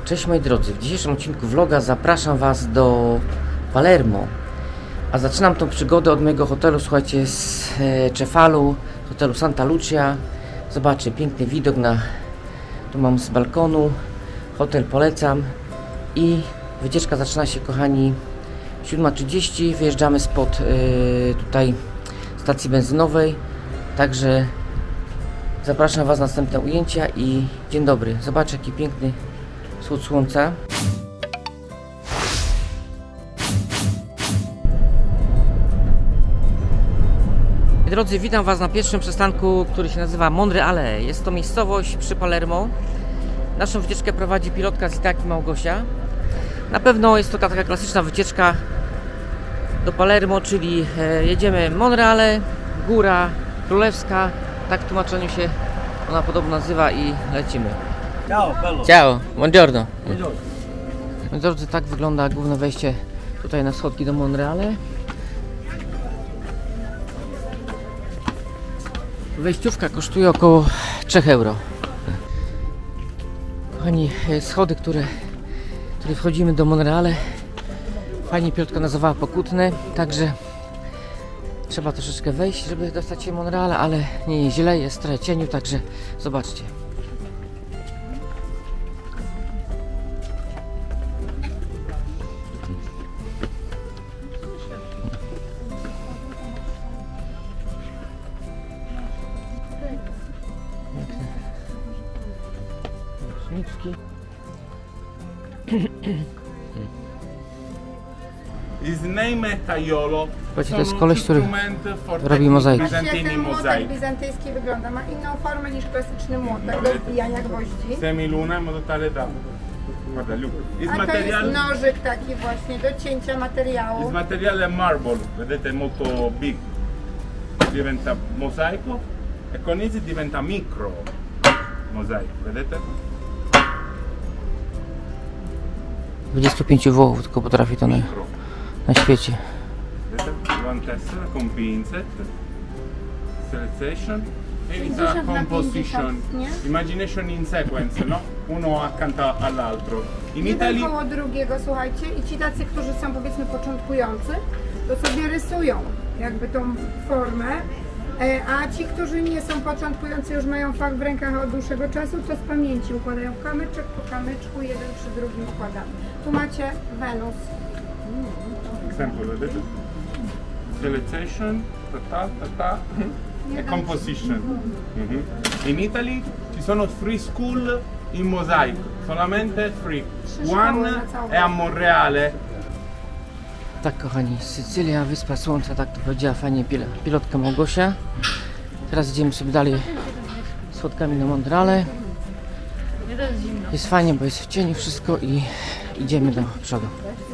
Cześć moi drodzy, w dzisiejszym odcinku vloga zapraszam Was do Palermo. A zaczynam tą przygodę od mojego hotelu, słuchajcie, z Cefalu, hotelu Santa Lucia. Zobaczcie, piękny widok tu mam z balkonu. Hotel polecam. I wycieczka zaczyna się, kochani, 7:30. Wyjeżdżamy spod tutaj stacji benzynowej. Także zapraszam Was na następne ujęcia i dzień dobry. Zobaczcie, jaki piękny wschód słońca. Drodzy, witam Was na pierwszym przystanku, który się nazywa Monreale. Jest to miejscowość przy Palermo. Naszą wycieczkę prowadzi pilotka z Itaki, Małgosia. Na pewno jest to taka klasyczna wycieczka do Palermo, czyli jedziemy Monreale, Góra Królewska, tak w tłumaczeniu się ona podobno nazywa, i lecimy. Ciao, bello. Ciao, buongiorno. Buongiorno. Moi drodzy, tak wygląda główne wejście tutaj na schodki do Monreale. Wejściówka kosztuje około 3 euro. Kochani, schody, które wchodzimy do Monreale, fajnie pilotka nazwała Pokutne, także trzeba troszeczkę wejść, żeby dostać się do Monreale, ale nie jest źle, jest trochę cieniu, także zobaczcie. His name is Tajolo. To jest koleś, który robi mozaikę. Patrzcie, jak ten młotek bizantyjski wygląda. Ma inną formę niż klasyczny młotek do wbijania gwoździ. Semiluna in modo tale da. Guarda, Luca. A to jest nożyk taki właśnie do cięcia materiału. Il materiale è marble, vedete, è molto big. Diventa mosaico e con easy diventa micro mosaico, vedete? 25 Włochów tylko potrafi to na świecie. One tessera con pincet, selection e composition, imagination in sequence, no? Uno accanto all'altro. In Jeden Italy koło drugiego, słuchajcie, i ci tacy, którzy są, powiedzmy, początkujący, to sobie rysują jakby tą formę, a ci, którzy nie są początkujący, już mają fach w rękach od dłuższego czasu, to z pamięci układają kamyczek po kamyczku, jeden przy drugim układamy. Tu macie Wenus. example, vedete? Selection, ta e composition. In Italy ci sono 3 school in mosaico, solamente 3. One è a Monreale. Tak, kochani, Sycylia, Wyspa Słońca, tak to powiedziała fajnie pilotka Małgosia. Teraz idziemy sobie dalej schodkami do Monreale. Jest fajnie, bo jest w cieniu wszystko i idziemy do przodu.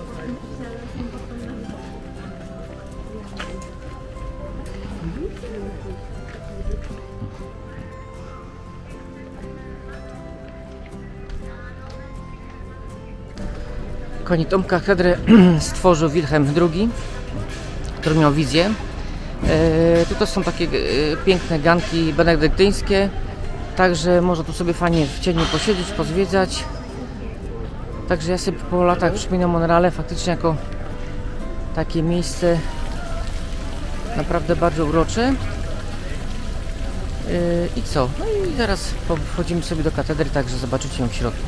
Kochani, tą katedrę stworzył Wilhelm II, który miał wizję. Tutaj są takie piękne ganki benedyktyńskie, także można tu sobie fajnie w cieniu posiedzieć, pozwiedzać. Także ja sobie po latach przypominam Monreale faktycznie jako takie miejsce naprawdę bardzo urocze. I co? No i zaraz wchodzimy sobie do katedry, także zobaczycie ją w środku.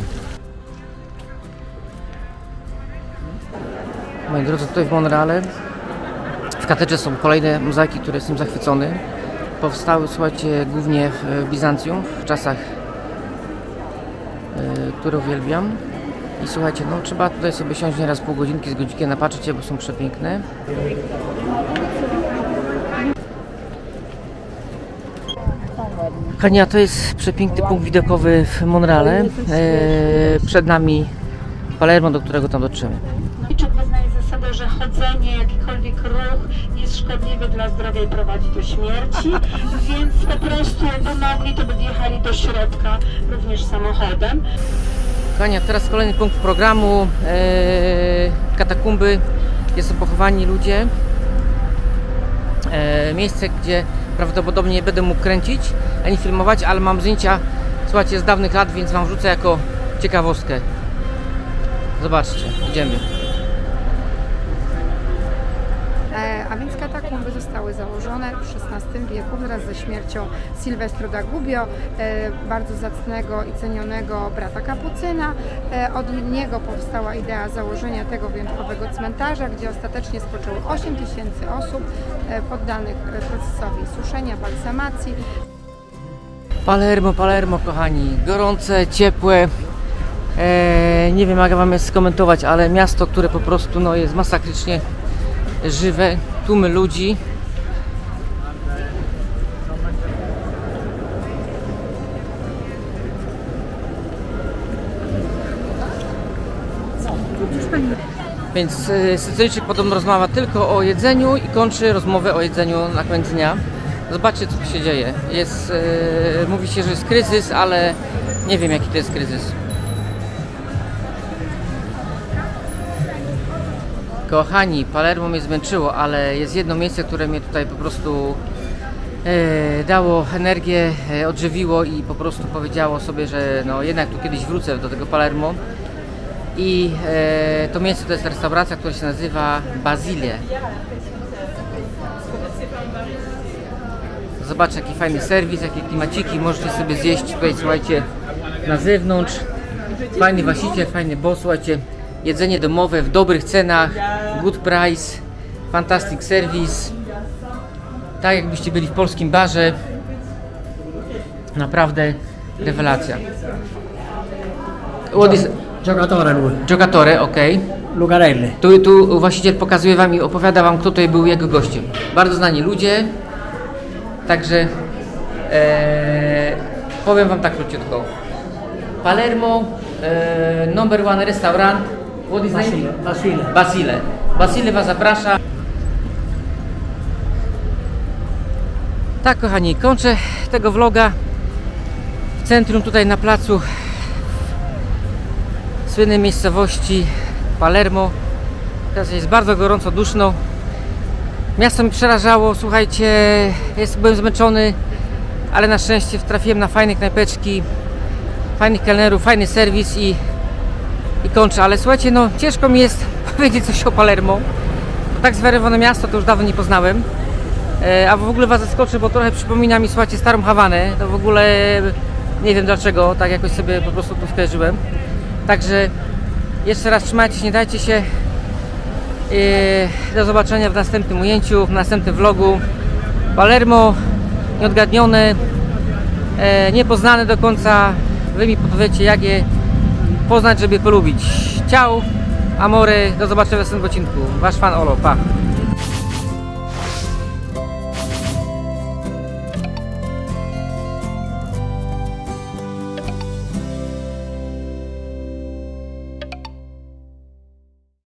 Moi drodzy, tutaj w Monreale w katedrze są kolejne mozaiki, które jestem zachwycony. Powstały, słuchajcie, głównie w Bizancjum, w czasach, które uwielbiam. I słuchajcie, no trzeba tutaj sobie siąść nieraz pół godzinki, z godzinkę napatrzeć się, bo są przepiękne. Kochani, to jest przepiękny punkt widokowy w Monreale. Przed nami Palermo, do którego tam dotrzemy. Wyznaje zasadę, że chodzenie, jakikolwiek ruch jest szkodliwy dla zdrowia i prowadzi do śmierci, więc po prostu jakby mogli, to by wjechali do środka również samochodem. Kochani, teraz kolejny punkt programu. Katakumby, gdzie są pochowani ludzie. Miejsce, gdzie prawdopodobnie nie będę mógł kręcić ani filmować, ale mam zdjęcia, słuchajcie, z dawnych lat, więc wam wrzucę jako ciekawostkę. Zobaczcie, idziemy. A więc katakumby zostały założone w XVI wieku wraz ze śmiercią Silvestro da Gubbio, bardzo zacnego i cenionego brata kapucyna. Od niego powstała idea założenia tego wyjątkowego cmentarza, gdzie ostatecznie spoczęło 8 000 osób poddanych procesowi suszenia, balsamacji. Palermo, Palermo, kochani, gorące, ciepłe. Nie wiem, jak wam jest skomentować, ale miasto, które po prostu no, jest masakrycznie żywe, tłumy ludzi. Więc Sycylijczyk podobno rozmawia tylko o jedzeniu i kończy rozmowę o jedzeniu na koniec dnia. Zobaczcie, co tu się dzieje. Jest, mówi się, że jest kryzys, ale nie wiem, jaki to jest kryzys. Kochani, Palermo mnie zmęczyło, ale jest jedno miejsce, które mnie tutaj po prostu dało energię, odżywiło i po prostu powiedziało sobie, że no jednak tu kiedyś wrócę do tego Palermo. I to miejsce to jest restauracja, która się nazywa Basile. Zobaczcie, jaki fajny serwis, jakie klimaciki, możecie sobie zjeść tutaj, słuchajcie, na zewnątrz. Fajny właściciel, fajny boss, słuchajcie, jedzenie domowe w dobrych cenach, good price, fantastic service. Tak jakbyście byli w polskim barze. Naprawdę rewelacja. Giocatore lui. Giocatore, okej. Lucarelli. Tu właściciel pokazuje wam i opowiada wam, kto tutaj był jego gościem. Bardzo znani ludzie. Także powiem wam tak króciutko. Palermo, number one restaurant. What is name? Basile. Basile. Basile was zaprasza. Tak, kochani, kończę tego vloga w centrum, tutaj na placu słynnej miejscowości Palermo. Teraz jest bardzo gorąco, duszno. Miasto mi przerażało, słuchajcie, byłem zmęczony, ale na szczęście trafiłem na fajne knajpeczki, fajnych kelnerów, fajny serwis i kończę. Ale słuchajcie, no ciężko mi jest powiedzieć coś o Palermo. To tak zwariowane miasto to już dawno nie poznałem. A w ogóle was zaskoczę, bo trochę przypomina mi, słuchajcie, starą Hawanę. To w ogóle nie wiem dlaczego, tak jakoś sobie po prostu tu skojarzyłem. Także jeszcze raz trzymajcie się, nie dajcie się. Do zobaczenia w następnym ujęciu, w następnym vlogu. Palermo nieodgadnione, niepoznane do końca. Wy mi podpowiecie, jak je poznać, żeby polubić. Ciao, amory, do zobaczenia w następnym odcinku. Wasz fan Olo, pa.